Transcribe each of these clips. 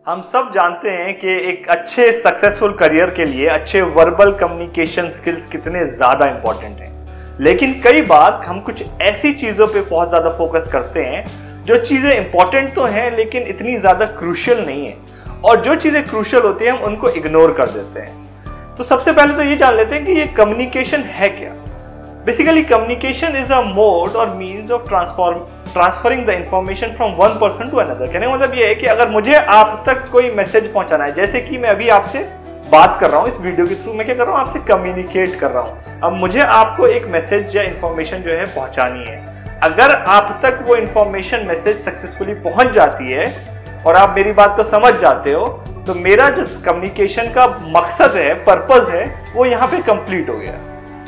हम सब जानते हैं कि एक अच्छे सक्सेसफुल करियर के लिए अच्छे वर्बल कम्युनिकेशन स्किल्स कितने ज्यादा इंपॉर्टेंट हैं। लेकिन कई बार हम कुछ ऐसी चीजों पे बहुत ज्यादा फोकस करते हैं जो चीजें इंपॉर्टेंट तो हैं लेकिन इतनी ज्यादा क्रूशियल नहीं है, और जो चीजें क्रूशियल होती हैं हम उनको इग्नोर कर देते हैं। तो सबसे पहले तो ये जान लेते हैं कि ये कम्युनिकेशन है क्या। Basically communication is a mode or means of transferring the information from one person to another. कहने का मतलब ये है कि अगर मुझे आप तक कोई मैसेज पहुंचाना है, जैसे कि मैं अभी आपसे बात कर रहा हूं इस वीडियो के थ्रू, मैं क्या कर रहा हूं, आपसे कम्युनिकेट कर रहा हूं। अब मुझे आपको एक मैसेज या इंफॉर्मेशन जो है पहुंचानी है। अगर आप तक वो इंफॉर्मेशन मैसेज सक्सेसफुली पहुंच जाती है और आप मेरी बात को समझ जाते हो, तो मेरा जो कम्युनिकेशन का मकसद है, पर्पस है, वो यहाँ पे कंप्लीट हो गया।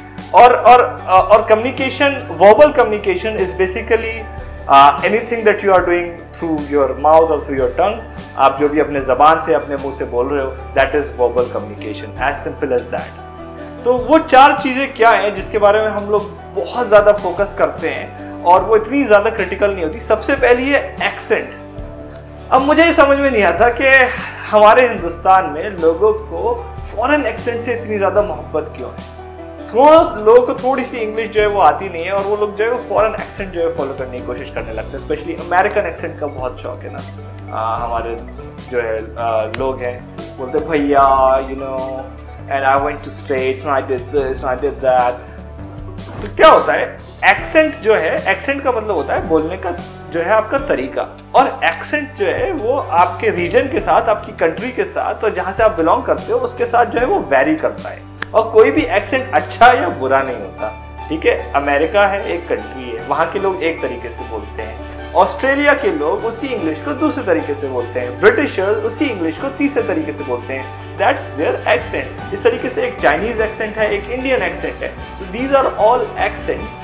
और communication, verbal communication is basically anything that you are doing through your mouth और थ्रू योर टंग। आप जो भी अपने जबान से, अपने मुंह से बोल रहे हो, that is verbal communication, as simple as that. तो वो चार चीजें क्या हैं जिसके बारे में हम लोग बहुत ज्यादा फोकस करते हैं और वो इतनी ज्यादा क्रिटिकल नहीं होती। सबसे पहली है एक्सेंट। अब मुझे ये समझ में नहीं आता कि हमारे हिंदुस्तान में लोगों को फॉरेन एक्सेंट से इतनी ज्यादा मोहब्बत क्यों है। लोगों को थोड़ी सी इंग्लिश जो है वो आती नहीं है और वो लोग जो है वो फॉरेन एक्सेंट जो है फॉलो करने की कोशिश करने लगते हैं। स्पेशली अमेरिकन एक्सेंट का बहुत शौक है ना। हमारे जो है लोग हैं, बोलते भैया you know and I went to States and I did this and I did that. तो क्या होता है, एक्सेंट जो है, एक्सेंट का मतलब होता है बोलने का जो है आपका तरीका, और एक्सेंट जो है वो आपके रीजन के साथ, आपकी कंट्री के साथ और जहां से आप बिलोंग करते हो उसके साथ जो है वो वेरी करता है। और कोई भी एक्सेंट अच्छा या बुरा नहीं होता, ठीक है। अमेरिका है, एक कंट्री है, वहां के लोग एक तरीके से बोलते हैं। ऑस्ट्रेलिया के लोग उसी इंग्लिश को दूसरे तरीके से बोलते हैं। ब्रिटिशर्स उसी इंग्लिश को तीसरे तरीके से बोलते हैं। That's their accent. इस तरीके से एक चाइनीज एक्सेंट है, एक इंडियन एक्सेंट है। तो दीज आर ऑल एक्सेंट्स।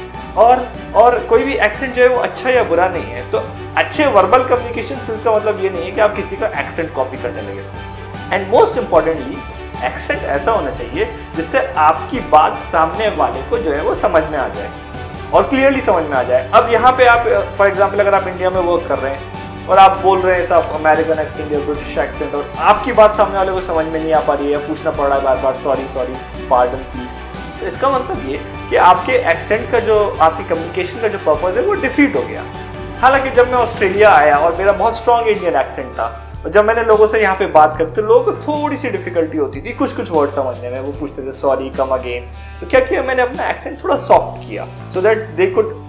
और कोई भी एक्सेंट जो है वो अच्छा या बुरा नहीं है। तो अच्छे वर्बल कम्युनिकेशन स्किल्स का मतलब ये नहीं है कि आप किसी का एक्सेंट कॉपी करने लगे। एंड मोस्ट इंपॉर्टेंटली एक्सेंट ऐसा होना चाहिए जिससे आपकी बात सामने वाले को जो है वो समझ में आ जाए और क्लियरली समझ में आ जाए। अब यहाँ पे आप फॉर एग्जांपल अगर आप इंडिया में वर्क कर रहे हैं और आप बोल रहे हैं सब अमेरिकन एक्सेंट या ब्रिटिश एक्सेंट और आपकी बात सामने वाले को समझ में नहीं आ पा रही है, पूछना पड़ रहा है बार बार सॉरी पार्डन प्लीज, तो इसका मतलब ये कि आपके एक्सेंट का जो, आपकी कम्युनिकेशन का जो पर्पज है वो डिफीट हो गया। हालांकि जब मैं ऑस्ट्रेलिया आया और मेरा बहुत स्ट्रॉन्ग इंडियन एक्सेंट था, और जब मैंने लोगों से यहाँ पे बात करी तो लोगों को थोड़ी सी डिफिकल्टी होती थी कुछ वर्ड समझने में। वो पूछते थे सॉरी, कम अगेन। तो क्या किया मैंने, अपना एक्सेंट थोड़ा सॉफ्ट किया so that they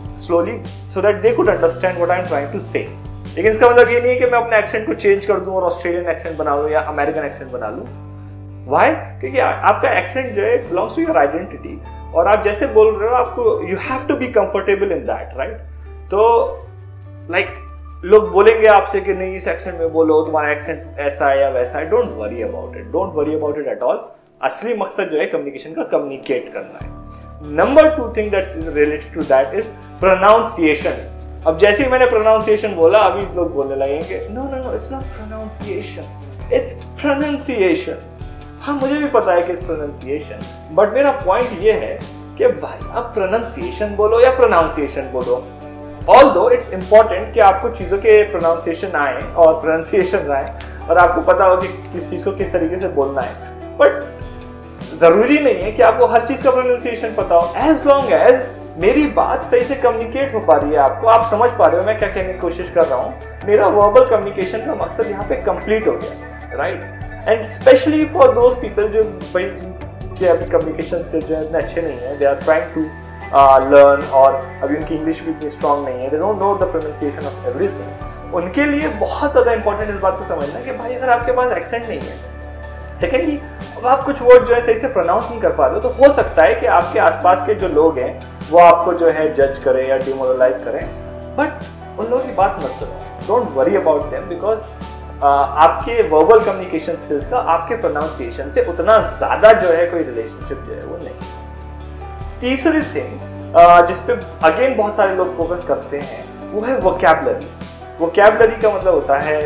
could understand what I am trying to say. लेकिन इसका मतलब ये नहीं है कि मैं अपने एक्सेंट को चेंज कर दूं और ऑस्ट्रेलियन एक्सेंट बना लूं या अमेरिकन एक्सेंट बना लूं। व्हाई? क्योंकि आपका एक्सेंट जो है बिलोंग्स टू योर आइडेंटिटी, और आप जैसे बोल रहे हो आपको you have to be comfortable in that, right. तो लाइक लोग बोलेंगे आपसे कि नहीं इस एक्सेंट में बोलो, तुम्हारा एक्सेंट ऐसा है या वैसा है। Don't worry about it at all. असली मकसद जो है कम्युनिकेशन का, कम्युनिकेट करना है। Number 2 thing that's related to that is pronunciation. अब जैसे ही मैंने प्रोनाउंसिएशन बोला, अभी लोग बोलने लगेंगे no it's not pronunciation, it's pronunciation. हाँ, मुझे भी पता है कि इट्स प्रोनाउंसिएशन, बट मेरा पॉइंट ये है कि भाई आप प्रोनाउंसिएशन बोलो या प्रोनाउंसिएशन बोलो। Although it's important कि आपको चीज़ों के प्रोनाउंसिएशन आए और प्रोनाउंसिएशन आए और आपको पता हो कि किस चीज़ को किस तरीके से बोलना है, बट ज़रूरी नहीं है कि आपको हर चीज़ का प्रोनाउंसिएशन पता हो। एज लॉन्ग एज मेरी बात सही से कम्युनिकेट हो पा रही है, आपको आप समझ पा रहे हो मैं क्या कहने की कोशिश कर रहा हूँ, मेरा वर्बल कम्युनिकेशन का मकसद यहाँ पे कंप्लीट हो गया, right. And specially for those people जो भाई कि अभी कम्युनिकेशन स्किल्स जो है इतने अच्छे नहीं है, they are trying to learn, और अभी उनकी इंग्लिश भी इतनी स्ट्रॉन्ग नहीं है, they don't know the pronunciation of everything. उनके लिए बहुत ज़्यादा इंपॉर्टेंट इस बात को समझना कि भाई अगर आपके पास एक्सेंट नहीं है, सेकेंडली अब आप कुछ वर्ड जो है सही से प्रोनाउंस नहीं कर पा रहे हो, तो हो सकता है कि आपके आसपास के जो लोग हैं वो आपको जो है जज करें या डिमोरलाइज करें, बट उन लोगों की बात मत करो। Don't worry about them, because आपके वर्बल कम्युनिकेशन स्किल्स का आपके प्रोनाउंसिएशन से उतना ज़्यादा जो है कोई रिलेशनशिप जो है वो नहीं। तीसरी थिंग जिसपे अगेन बहुत सारे लोग फोकस करते हैं वो है वोकैबुलरी। वोकैबुलरी का मतलब होता है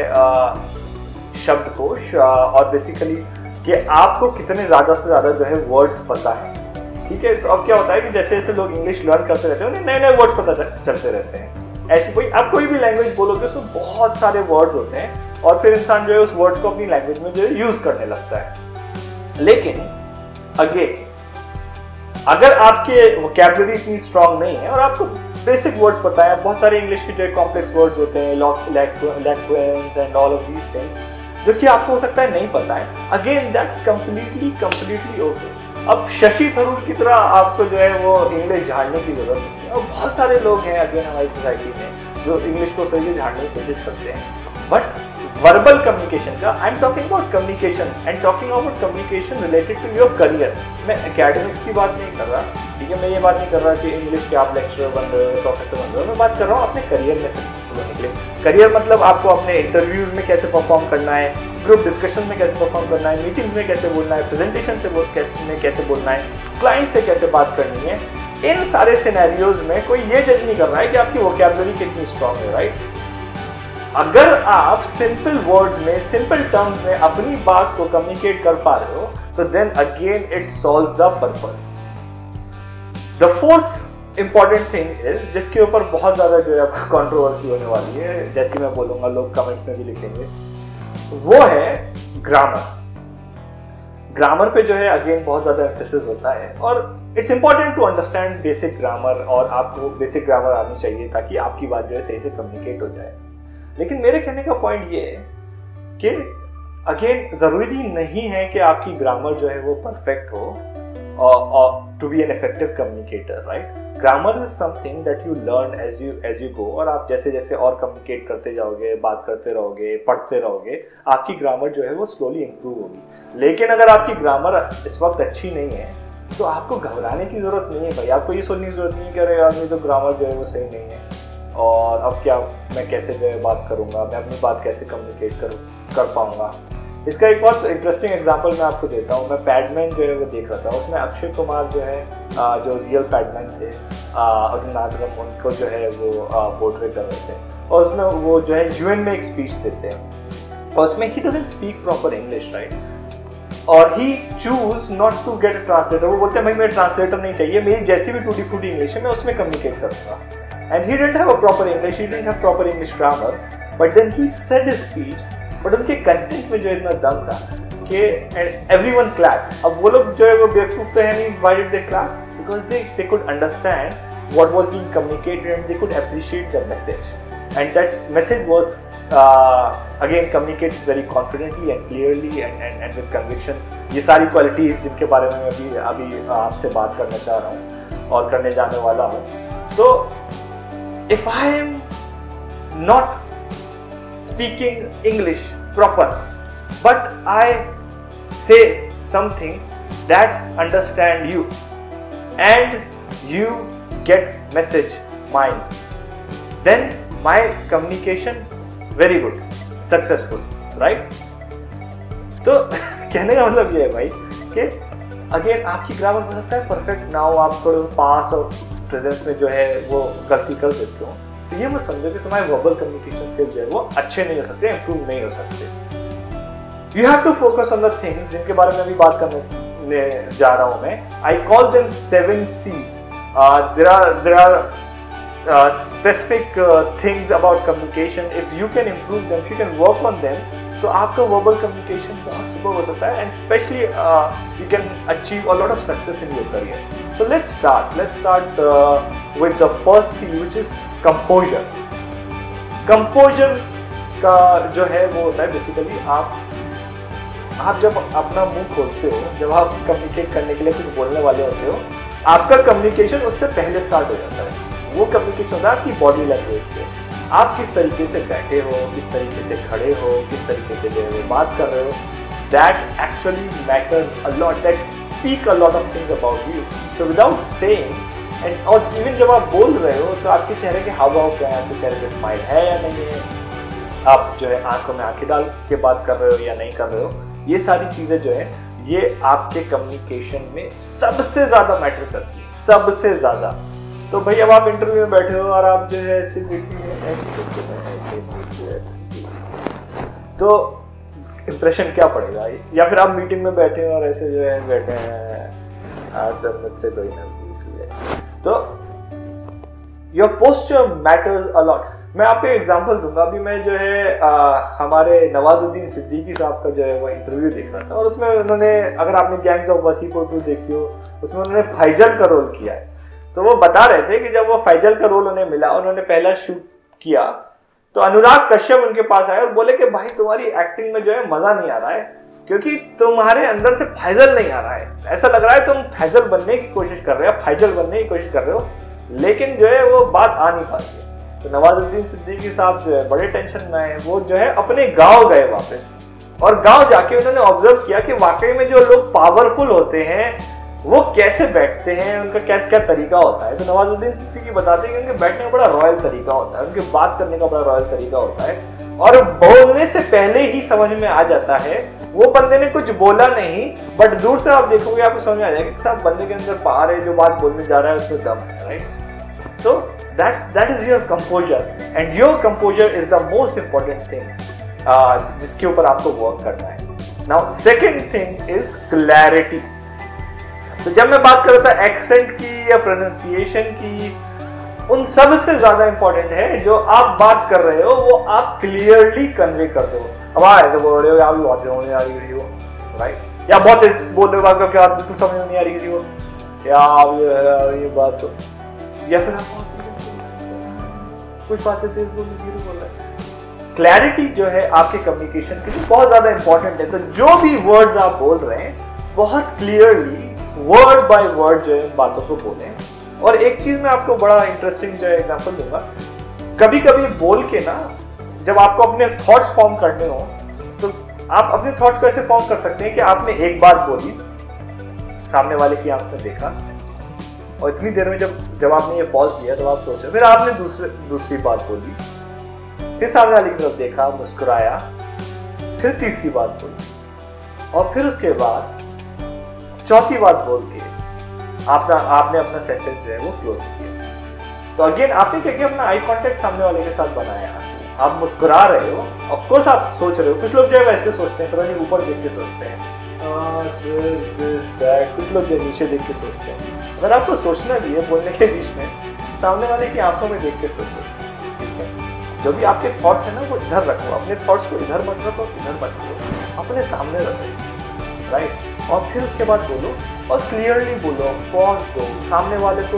शब्दकोश, और बेसिकली कि आपको कितने ज़्यादा से ज़्यादा जो है वर्ड्स पता है, ठीक है। तो अब क्या होता है कि जैसे जैसे लोग इंग्लिश लर्न करते रहते हैं उन्हें नए नए वर्ड्स पता चलते रहते हैं। ऐसी आप कोई भी लैंग्वेज बोलोगे उसमें बहुत सारे वर्ड्स होते हैं और फिर इंसान जो है उस वर्ड्स को अपनी लैंग्वेज में जो है यूज करने लगता है। लेकिन अगेन अगर आपके वोकैबुलरी इतनी स्ट्रांग नहीं है और आपको बेसिक वर्ड्स पता है, बहुत सारे इंग्लिश के जो कॉम्प्लेक्स वर्ड्स होते हैं, लैक्वेंस and all of these things, जो कि आपको हो सकता है नहीं पता है, अगेन दैट्स कंप्लीटली ओके। अब शशि थरूर की तरह आपको जो है वो इंग्लिश झाड़ने की जरूरत नहीं है, और बहुत सारे लोग हैं अगेन हमारी सोसाइटी में जो इंग्लिश को सही से झाड़ने की कोशिश करते हैं। बट वर्बल कम्युनिकेशन का, I am talking about communication and talking about communication related to your career. मैं एकेडमिक्स की बात नहीं कर रहा, ठीक है, मैं ये बात नहीं कर रहा कि इंग्लिश के आप लेक्चरर बन रहे हो, प्रोफेसर बन रहे हो, मैं बात कर रहा हूँ अपने करियर में सक्सेसफुल होने के लिए। करियर मतलब आपको अपने इंटरव्यूज में कैसे परफॉर्म करना है, ग्रुप डिस्कशन में कैसे परफॉर्म करना है, मीटिंग्स में कैसे बोलना है, प्रेजेंटेशन में कैसे बोलना है, क्लाइंट से कैसे बात करनी है। इन सारे सिनेरियोज में कोई ये जज नहीं कर रहा है कि आपकी वोकैबुलरी कितनी स्ट्रांग है, राइट। अगर आप सिंपल वर्ड्स में, सिंपल टर्म्स में अपनी बात को कम्युनिकेट कर पा रहे हो, तो then again it solves the purpose. The fourth important thing is, जिसके ऊपर बहुत ज्यादा जो है कंट्रोवर्सी होने वाली है, जैसे मैं बोलूंगा लोग कमेंट्स में भी लिखेंगे, वो है ग्रामर। ग्रामर पे जो है अगेन बहुत ज्यादा एम्फेसिस होता है, और it's important to understand basic grammar, और आपको बेसिक ग्रामर आनी चाहिए ताकि आपकी बात जो है सही से कम्युनिकेट हो जाए। लेकिन मेरे कहने का पॉइंट ये है कि अगेन जरूरी नहीं है कि आपकी ग्रामर जो है वो परफेक्ट हो और to be an effective communicator, right. Grammar is something that you learn as you go, और आप जैसे जैसे और कम्युनिकेट करते जाओगे, बात करते रहोगे, पढ़ते रहोगे, आपकी ग्रामर जो है वो स्लोली इंप्रूव होगी। लेकिन अगर आपकी ग्रामर इस वक्त अच्छी नहीं है तो आपको घबराने की जरूरत नहीं है भाई। आपको ये सोचने की जरूरत नहीं है कि अरे यार मेरी तो ग्रामर जो है वो सही नहीं है, और अब क्या मैं कैसे जो है बात करूंगा, मैं अपनी बात कैसे कम्युनिकेट कर पाऊंगा। इसका एक बहुत इंटरेस्टिंग एग्जांपल मैं आपको देता हूँ। मैं पैडमैन जो है वो देख रहा था, उसमें अक्षय कुमार जो है जो रियल पैडमैन थे और नागरम, उनको जो है वो पोर्ट्रे कर रहे थे, और उसमें वो जो है यूएन में एक स्पीच देते हैं, और उसमें he doesn't speak proper English, right, और he choose not to get a translator. वो बोलते हैं भाई मेरे ट्रांसलेटर नहीं चाहिए, मेरी जैसी भी टूटी फूटी इंग्लिश है मैं उसमें कम्युनिकेट करूंगा। And he didn't have a proper English, he didn't have proper English grammar, but then he said his speech, but उनके कंटेंट में जो इतना दम था कि everyone clapped। अब वो लोग जो है वो बेवकूफ तो है नहीं, why did they clap? Because they could understand what was being communicated and they could appreciate the message, and that message was again communicated very confidently and clearly and with conviction। ये सारी qualities जिनके बारे में मैं अभी आपसे बात करना चाह रहा हूँ और करने जाने वाला हूँ। तो if I am not speaking English proper, but I say something that understand you and you get message mine, then my communication very good, successful, right? तो कहने का मतलब ये है भाई कि अगेन आपकी ग्रामर हो सकता है परफेक्ट ना हो, आप थोड़े पास्ट और प्रेजेंस में जो है वो गलती कर देते हो, तो ये मत समझो कि तुम्हारे वर्बल कम्युनिकेशन स्किल्स जो है वो अच्छे नहीं हो सकते, इंप्रूव नहीं हो सकते। You have to focus on the things जिनके बारे में अभी बात करने जा रहा हूं मैं। I call them 7 C's। There are specific things about communication. If you can improve them, if you can work on them, तो आपका वर्बल कम्युनिकेशन बहुत सुपर हो सकता है, and especially you can achieve a lot of success in your career. So let's start with the first C, which is composure. Composure का जो है वो होता है बेसिकली आप जब अपना मुंह खोलते हो, जब आप कम्युनिकेट करने के लिए कुछ बोलने वाले होते हो, आपका कम्युनिकेशन उससे पहले स्टार्ट हो जाता है। वो कम्युनिकेशन होता है आपकी बॉडी लैंग्वेज से। आप किस तरीके से बैठे हो, किस तरीके से खड़े हो, किस तरीके से जो है बात कर रहे हो, that actually matters a lot, that speak a lot of things about you. So without saying, and और इवन जब आप बोल रहे हो तो आपके चेहरे के हाव भाव क्या है, आपके चेहरे पे स्माइल है या नहीं है, आप जो है आंखों में आंखें डाल के बात कर रहे हो या नहीं कर रहे हो, ये सारी चीजें जो है ये आपके कम्युनिकेशन में सबसे ज्यादा मैटर करती है, सबसे ज्यादा। तो भाई अब आप इंटरव्यू में बैठे हो और आप जो है ऐसे तो इंप्रेशन क्या पड़ेगा, या फिर आप मीटिंग में बैठे हो और ऐसे जो है बैठे हैं तो मुझसे कोई ना पूछ ले, तो your posture matters a lot. मैं आपको एक एग्जांपल दूंगा। अभी मैं जो है हमारे नवाजुद्दीन सिद्दीकी साहब का जो है वो इंटरव्यू देख रहा था, और उसमें उन्होंने, अगर आपने गैंग्स ऑफ वासेपुर 2 देखी हो, उसमें उन्होंने फैजल का रोल किया है। तो वो बता रहे थे कि जब वो फैजल का रोल उन्हें मिला, उन्होंने पहला शूट किया, तो अनुराग कश्यप उनके पास आए और बोले कि भाई तुम्हारी एक्टिंग में जो है मजा नहीं आ रहा है, क्योंकि तुम्हारे अंदर से फैजल नहीं आ रहा है, ऐसा लग रहा है तुम फैजल बनने की कोशिश कर रहे हो, फैजल बनने की कोशिश कर रहे हो, लेकिन जो है वो बात आ नहीं पाती है। तो नवाजुद्दीन सिद्दीकी साहब जो है बड़े टेंशन में आए, वो जो है अपने गांव गए वापस, और गांव जाके उन्होंने ऑब्जर्व किया कि वाकई में जो लोग पावरफुल होते हैं वो कैसे बैठते हैं, उनका क्या क्या तरीका होता है। तो नवाजुद्दीन सिद्दीकी बताते हैं कि उनके बैठने का बड़ा रॉयल तरीका होता है, उनके बात करने का बड़ा रॉयल तरीका होता है, और बोलने से पहले ही समझ में आ जाता है। वो बंदे ने कुछ बोला नहीं, बट दूर से आप देखोगे आपको समझ में आ जाएगा कि साहब बंदे के अंदर पावर है, जो बात बोलने जा रहा है उसमें दम है, राइट। तो that is your composure, and your composure is the most important thing जिसके ऊपर आपको वर्क करना है। Now second thing is clarity। तो जब मैं बात कर रहा था एक्सेंट की या प्रोनाउंसिएशन की, उन सब से ज्यादा इंपॉर्टेंट है जो आप बात कर रहे हो वो आप क्लियरली कन्वे कर दो। अब आप ऐसे बोल रहे हो, आप बहुत होने आ रही हो, राइट, या बहुत बोल रहे हो, आपको क्या बिल्कुल समझ नहीं आ रही किसी को, या आप ये बात तो, या फिर आप कुछ बातें तेज बोल रहे हैं। क्लैरिटी जो है आपके कम्युनिकेशन के लिए बहुत ज्यादा इंपॉर्टेंट है। तो जो भी वर्ड्स आप बोल रहे हैं बहुत क्लियरली वर्ड बाय वर्ड जो है बातों को बोलें। और एक चीज मैं आपको बड़ा इंटरेस्टिंग जो है एग्जांपल दूंगा। कभी कभी बोल के ना, जब आपको अपने थॉट्स फॉर्म करने हो, तो आप अपने थॉट्स को ऐसे फॉर्म कर सकते हैं कि आपने एक बात बोली, सामने वाले की आंख में देखा, और इतनी देर में जब आपने ये पॉज दिया तो आप सोचे, फिर आपने दूसरी बात बोली, फिर सामने वाले की तरफ देखा, मुस्कुराया, फिर तीसरी बात बोली, और फिर उसके बाद चौथी बात बोल के आपने अपना सेंटेंस जो है वो क्लोज किया। तो अगेन आपने क्या किया, अपना आई कांटेक्ट सामने वाले के साथ बनाया, आप मुस्कुरा रहे हो, ऑफ कोर्स आप सोच रहे हो। कुछ लोग जो है वैसे सोचते हैं, पता नहीं ऊपर देख के सोचते हैं, कुछ लोग जो नीचे देख के सोचते हैं। अगर आपको सोचना भी है बोलने के बीच में, सामने वाले की आंखों में देख के सोचो, ठीक है। जो भी आपके थॉट्स है ना वो इधर रखो, अपने थॉट्स को इधर मत रखो, इधर मत रखो, अपने सामने रखो, राइट। और फिर उसके बाद बोलो, और क्लियरली बोलो, पॉज दो, सामने वाले को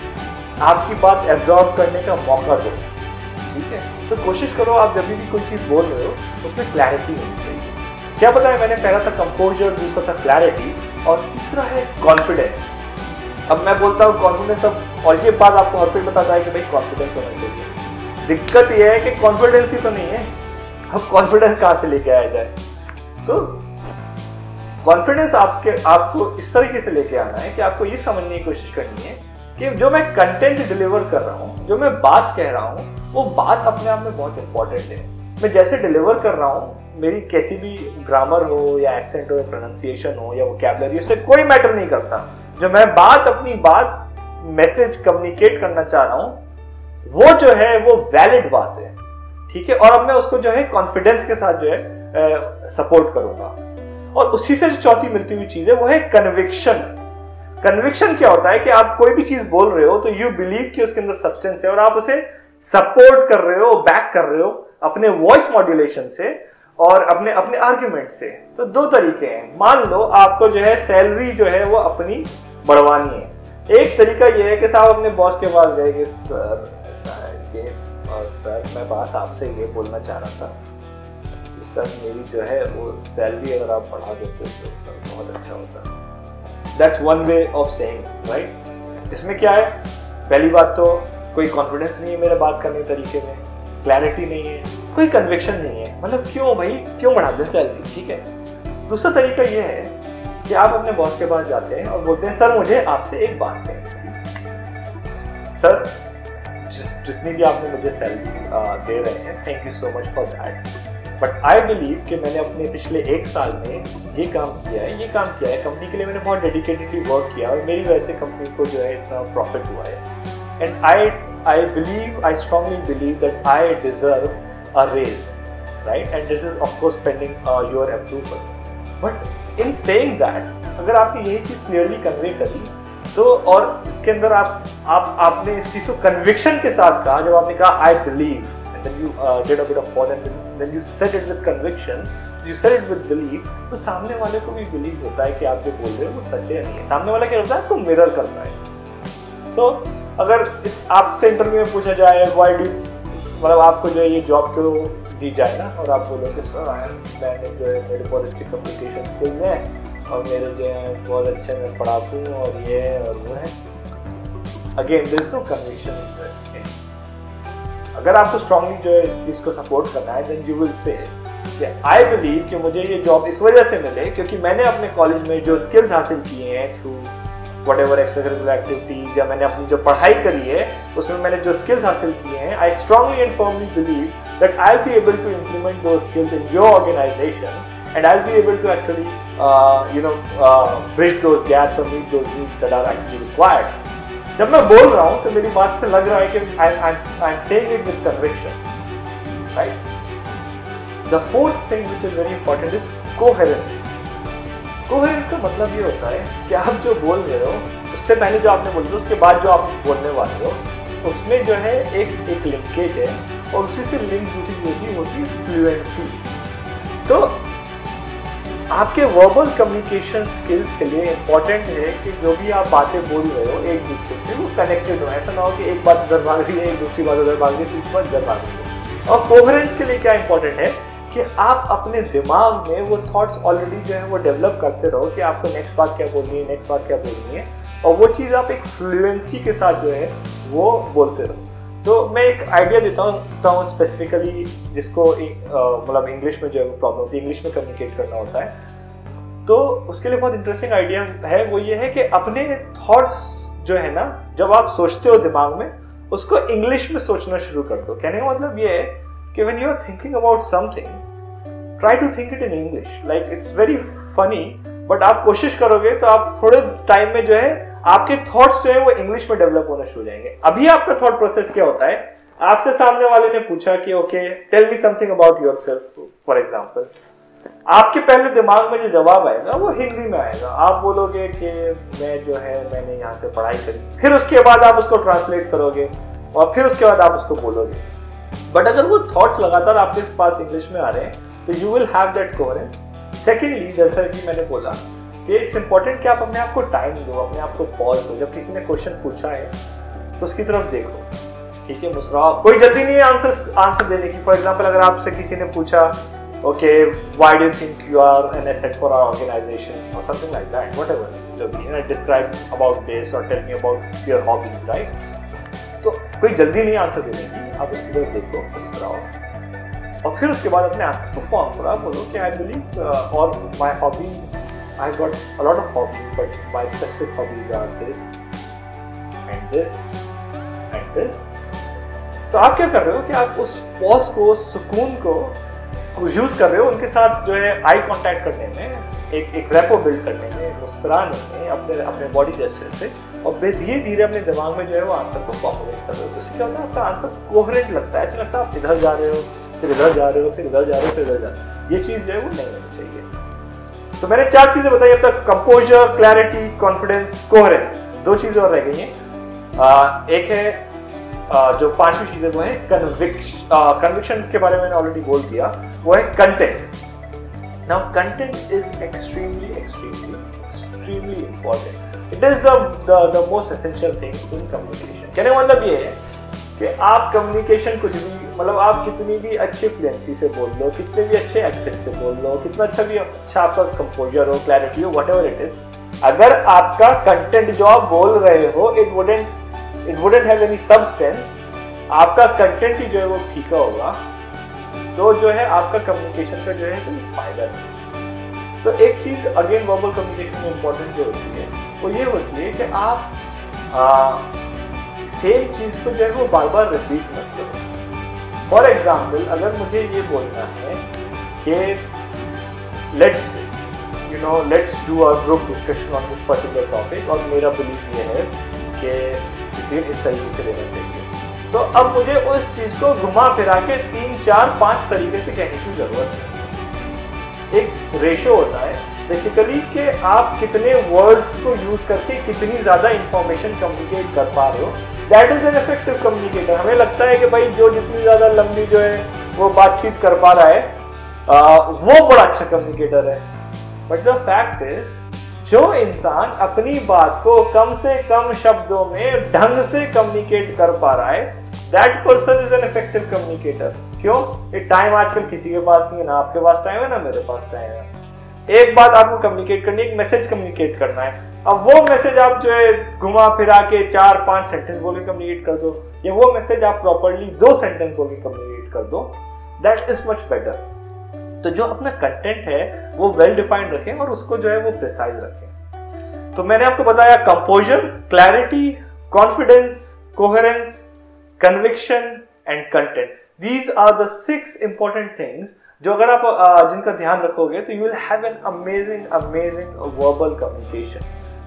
आपकी बात एब्जॉर्ब करने का मौका दो, ठीक है। तो कोशिश करो आप जब भी कोई चीज बोल रहे हो उसमें क्लैरिटी होनी चाहिए। क्या पता है, मैंने पहला था कंपोजर, दूसरा था क्लैरिटी, और तीसरा है कॉन्फिडेंस। अब मैं बोलता हूँ कॉन्फिडेंस, अब और ये बात आपको हर कोई बताता है कि भाई कॉन्फिडेंस होना चाहिए। दिक्कत ये है कि कॉन्फिडेंस ही तो नहीं है, अब कॉन्फिडेंस कहाँ से लेके आया जाए। तो कॉन्फिडेंस आपको इस तरीके से लेके आना है कि आपको ये समझने की कोशिश करनी है कि जो मैं कंटेंट डिलीवर कर रहा हूँ, जो मैं बात कह रहा हूँ, वो बात अपने आप में बहुत इंपॉर्टेंट है। मैं जैसे डिलीवर कर रहा हूँ, मेरी कैसी भी ग्रामर हो या एक्सेंट हो या प्रोनाउंसिएशन हो या वोकैबुलरी, उससे कोई मैटर नहीं करता। जो मैं अपनी बात मैसेज कम्युनिकेट करना चाह रहा हूँ वो जो है वो वैलिड बात है, ठीक है। और अब मैं उसको जो है कॉन्फिडेंस के साथ जो है सपोर्ट करूंगा। और उसी से जो चौथी मिलती हुई चीज है वो है कन्विक्शन। कन्विक्शन क्या होता है कि आप कोई भी चीज बोल रहे हो तो यू बिलीव कि उसके अंदर सब्सटेंस है, और आप उसे सपोर्ट कर रहे हो, बैक कर रहे हो अपने वॉइस मॉड्यूलेशन से और अपने आर्ग्यूमेंट से। तो दो तरीके हैं। मान लो आपको जो है सैलरी जो है वो अपनी बढ़वानी है। एक तरीका ये है कि साहब अपने बॉस के पास गए कि सर ऐसा है कि, और सर मैं बात आपसे ये बोलना चाह रहा था कि सर मेरी जो है वो सैलरी अगर आप बढ़ा देते तो सर बहुत अच्छा होता। That's one way of saying, right. इसमें क्या है, पहली बात तो कोई कॉन्फिडेंस नहीं है मेरे बात करने के तरीके में, क्लैरिटी नहीं है, कोई कन्विक्शन नहीं है, मतलब क्यों भाई क्यों बढ़ा दे सैलरी, ठीक है। दूसरा तरीका ये है कि आप अपने बॉस के पास जाते हैं और बोलते हैं सर मुझे आपसे एक बात कहनी, सर जितनी भी आपने मुझे सैलरी दे रहे हैं thank you so much for that, but I believe कि मैंने अपने पिछले 1 साल में ये काम किया है, कंपनी के लिए मैंने बहुत डेडिकेटेडली वर्क किया और मेरी वजह से कंपनी को जो है इतना प्रॉफिट हुआ है। And I strongly believe that I deserve a raise, right? And this is of course pending your approval. But in saying that, अगर आपने यही चीज क्लियरली कन्वे करी तो, और इसके अंदर आपने इस चीज को कन्विक्शन के साथ कहा, जब आपने कहा I believe, then you did a bit of pause and then you said it with conviction, you said it with belief, तो सामने वाले को भी बिलीव होता है कि आप जो बोल रहे हो वो सच है या नहीं। सामने वाला क्या करता है, आपको मिरर करता है। So अगर आपसे इंटरव्यू में पूछा जाए व्हाई डू, मतलब आपको जो है ये जॉब क्यों दी जाए ना, और आप बोलो कि सर मैंने जो है मेरे बहुत अच्छी कम्युनिकेशन स्किल्स हैं और मेरे जो है बहुत अच्छे मैं पढ़ाकू हूँ और ये है और वो है, again there is no conviction in that. अगर आपको स्ट्रांगली जो है इस चीज़ को सपोर्ट करना है, then you will say I believe कि मुझे ये जॉब इस वजह से मिले क्योंकि मैंने अपने कॉलेज में जो स्किल्स हासिल किए हैं थ्रू whatever extracurricular activities या मैंने अपनी जो पढ़ाई करी है उसमें मैंने जो skills हासिल किए हैं, I strongly and firmly believe that I'll be able to implement those skills in your organization and I'll be able to actually bridge those gaps or meet those needs that are actually required. जब मैं बोल रहा हूँ तो मेरी बात से लग रहा है कि I'm saying it with conviction, right? The fourth thing which is very important is coherence. Coherence का मतलब ये होता है कि आप जो बोल रहे हो उससे पहले जो आपने बोल रहे हो उसके बाद जो आप बोलने वाले हो उसमें जो है एक लिंकेज है और उसी से लिंक दूसरी होती है फ्लुएंसी। तो आपके वर्बल कम्युनिकेशन स्किल्स के लिए इम्पोर्टेंट है कि जो भी आप बातें बोल रहे हो एक दूसरे से वो कनेक्टेड हो। ऐसा ना हो कि एक बात उधर भाग रही है, एक दूसरी बात उधर भाग रही है, तीसरी बात इधर भाग रही है। और कोहेरेंस के लिए क्या इंपॉर्टेंट है कि आप अपने दिमाग में वो थॉट्स ऑलरेडी जो है वो डेवलप करते रहो कि आपको नेक्स्ट बात क्या बोलनी है, नेक्स्ट बात क्या बोलनी है, और वो चीज़ आप एक फ्लुएंसी के साथ जो है वो बोलते रहो। तो मैं एक आइडिया देता हूँ स्पेसिफिकली जिसको मतलब इंग्लिश में जो है वो प्रॉब्लम होती है, इंग्लिश में कम्युनिकेट करना होता है। तो उसके लिए बहुत इंटरेस्टिंग आइडिया है, वो ये है कि अपने थॉट्स जो है ना जब आप सोचते हो दिमाग में उसको इंग्लिश में सोचना शुरू कर दो। कहने का मतलब ये है कि when you are thinking about something, try to think it in English. Like it's very funny, but आप कोशिश करोगे तो आप थोड़े टाइम में जो है आपके थॉट्स जो है वो इंग्लिश में डेवलप होना शुरू हो जाएंगे। अभी आपका थॉट प्रोसेस क्या होता है, आपसे सामने वाले ने पूछा कि okay tell me something about yourself for example, आपके पहले दिमाग में जो जवाब आएगा वो हिंदी में आएगा। आप बोलोगे कि मैं जो है मैंने यहाँ से पढ़ाई करी, फिर उसके बाद आप उसको ट्रांसलेट करोगे और फिर उसके बाद आप उसको बोलोगे। बट अगर वो थॉट्स लगातार आपके पास इंग्लिश में आ रहे हैं तो you will have that coherence. Secondly, जैसा कि मैंने बोला कि इट्स इंपॉर्टेंट कि आप अपने आप को टाइम दो, अपने आप को पॉज दो। जब किसी ने क्वेश्चन पूछा है तो उसकी तरफ देखो, ठीक है, मुस्कुराओ, कोई जल्दी नहीं है आंसर देने की। फॉर एग्जाम्पल अगर आपसे किसी ने पूछा okay why do you think you are an asset for our organisation और समथिंग लाइक दैट, व्हाटएवर, जो भी डिस्क्राइब अबाउट दिस और tell me about your hobbies, right? तो कोई जल्दी नहीं आंसर देने की, आप उसकी तरफ देखो, मुस्कुराओ और फिर उसके बाद अपने आंसर को फॉर्म करो। आप बोलो कि आई बिलीव और my hobby, I got a lot of hobbies but my specific hobbies are this and this and this. तो आप क्या कर रहे हो कि आप उस पॉज को, सुकून को यूज कर रहे हो उनके साथ जो है आई कांटेक्ट करने में, एक रेपो बिल्ड करने में, मुस्कुराने में, अपने बॉडी जेस्चर से, और धीरे धीरे अपने दिमाग में जो है वो आंसर को फॉर्मुलेट कर रहे हो। तो इससे क्या होता है, आपका आंसर कोहेरेंट लगता है। ऐसा लगता है आप इधर जा रहे हो, फिर इधर जा रहे हो, फिर इधर जा रहे हो, फिर इधर जा रहे हो। ये चीज़ जो है वो नहीं होनी चाहिए। तो मैंने 4 चीज़ें बताई अब तक, कंपोजर, क्लैरिटी, कॉन्फिडेंस, कोहेरेंस। 2 चीज़ें और रह गई हैं। एक है जो 5वीं चीज़ है वो है कन्विक्शन के बारे में मैंने ऑलरेडी बोल दिया, वो है content. Now content is extremely important. It is the most essential thing in communication. कहने का मतलब ये है कि आप कम्युनिकेशन कुछ भी, मतलब आप कितनी भी अच्छी फ्लुएंसी से बोल लो, कितने भी अच्छे एक्सेंट से बोल लो, कितना अच्छा आपका कंपोजर हो, क्लैरिटी हो, व्हाटएवर इट इज, अगर आपका कंटेंट जो आप बोल रहे हो it wouldn't have any substance, आपका कंटेंट ही जो है वो फीका होगा, तो जो है आपका कम्युनिकेशन का जो है कोई फायदा नहीं। तो एक चीज अगेन वर्बल कम्युनिकेशन में इंपॉर्टेंट जो होती है वो ये होती है कि आप सेम चीज को जो है वो बार बार रिपीट मत करो। फॉर एग्जाम्पल अगर मुझे ये बोलना है कि let's do a group discussion on this particular topic, और मेरा बिलीफ ये है कि किसी इस तरीके से लेना चाहिए, तो अब मुझे उस चीज को घुमा फिरा के 3, 4, 5 तरीके से कहने की जरूरत है। एक रेशो होता है बेसिकली कि आप कितने वर्ड्स को यूज करके कितनी ज्यादा इंफॉर्मेशन कम्युनिकेट कर पा रहे हो, that is an effective communicator. हमें लगता है कि भाई जो जितनी ज्यादा लंबी जो है वो बातचीत कर पा रहा है वो बड़ा अच्छा कम्युनिकेटर है। बट द फैक्ट इज जो इंसान अपनी बात को कम से कम शब्दों में ढंग से कम्युनिकेट कर पा रहा है, that person is an effective communicator. क्यों? ये टाइम आजकल किसी के पास नहीं है, ना आपके पास टाइम है ना मेरे पास टाइम है। एक बात आपको कम्युनिकेट करनी है, एक मैसेज कम्युनिकेट करना है। अब वो मैसेज आप जो है घुमा फिरा के 4-5 सेंटेंस बोल के कम्युनिकेट कर दो, या वो मैसेज आप प्रॉपर्ली 2 सेंटेंस बोल के कम्युनिकेट कर दो, दैट इज मच बेटर। तो जो अपना कंटेंट है वो वेल डिफाइंड रखें और उसको जो है वो प्रिसाइज रखें। तो मैंने आपको बताया composure, clarity, confidence, coherence, conviction and content. These are the 6 important things जो अगर आप जिनका ध्यान रखोगे तो you will have an amazing verbal communication.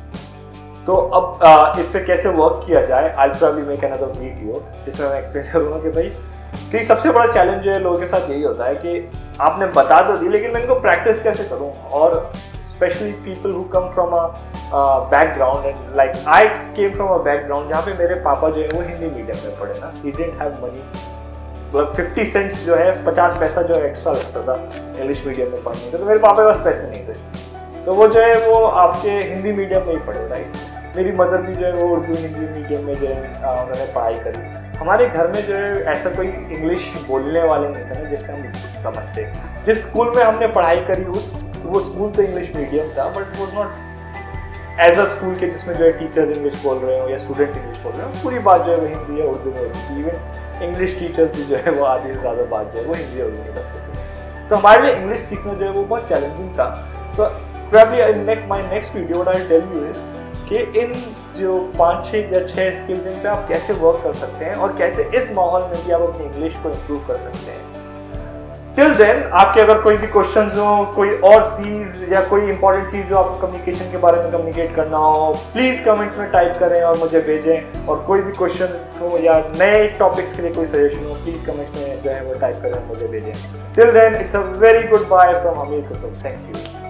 तो अब इस पे कैसे वर्क किया जाए, I will probably make another video जिसमें मैं एक्सप्लेन करूंगा कि भाई कि सबसे बड़ा चैलेंज जो है लोगों के साथ यही होता है कि आपने बता तो दी लेकिन मैं इनको प्रैक्टिस कैसे करूं। और specially people who come from a background and like I came from a background जहाँ पे मेरे पापा जो है वो हिंदी मीडियम में पढ़े ना, ही डिडंट हैव मनी, मतलब 50 सेंट्स जो है 50 पैसा जो है एक्स्ट्रा लगता था इंग्लिश मीडियम में पढ़ने का, तो मेरे पापा के पास पैसे नहीं थे, तो वो जो है वो आपके हिंदी मीडियम में ही पढ़े। राइट, मेरी मदर भी जो है वो उर्दू हिंदी मीडियम में जो है उन्होंने पढ़ाई करी। हमारे घर में जो है ऐसा कोई इंग्लिश बोलने वाले नहीं थे ना जिससे हम समझते। जिस स्कूल में हमने पढ़ाई करी वो स्कूल तो इंग्लिश मीडियम था, बट वो नॉट एज अ स्कूल के जिसमें जो है टीचर्स इंग्लिश बोल रहे हो या स्टूडेंट्स इंग्लिश बोल रहे हो, पूरी बात जो है वो हिंदी या उर्दू में होती थी। इवन इंग्लिश टीचर्स भी जो है वो आधी से ज़्यादा बात जो है वो हिंदी और उर्दू में करते थे। तो हमारे लिए इंग्लिश सीखना जो है वो बहुत चैलेंजिंग था। तो probably in my next video what I'll tell you is कि इन जो 5-6 या 6 स्किल्स इन पे आप कैसे वर्क कर सकते हैं और कैसे इस माहौल में भी आप अपनी इंग्लिश को इम्प्रूव कर सकते हैं। टिल देन आपके अगर कोई भी क्वेश्चंस हो, कोई और चीज या कोई इंपॉर्टेंट चीज जो आपको कम्युनिकेशन के बारे में कम्युनिकेट करना हो, प्लीज कमेंट्स में टाइप करें और मुझे भेजें। और कोई भी क्वेश्चंस हो या नए टॉपिक्स के लिए कोई सजेशन हो, प्लीज कमेंट्स में जो है वो टाइप करें और मुझे भेजें। Till then it's a very goodbye from Amir Qutub. Thank you.